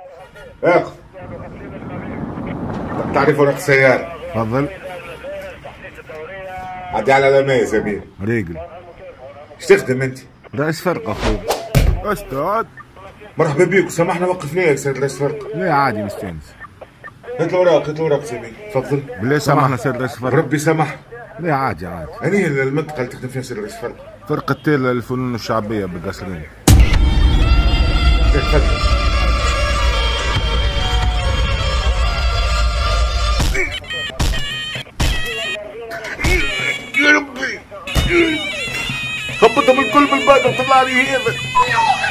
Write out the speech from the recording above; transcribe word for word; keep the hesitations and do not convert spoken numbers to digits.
اقف. تعريف ورق السيارة. تفضل. عدي على لما يا زميل. ريقل. ايش تخدم انت؟ رئيس فرقة اخوي. استاذ. مرحبا بيك وسامحنا وقفنا يا سيد رئيس فرقة. لا عادي مستانس. هات الأوراق هات الأوراق زميل تفضل. بالله سامحنا سيد رئيس فرقة. ربي سامح. لا عادي عادي. هني المنطقة اللي تخدم فيها سيد رئيس فرقة. فرقة تيل للفنون الشعبية بالقصرين. تفضل. يا ربي خبطهم الكل بالبادر طلع لي هيبة.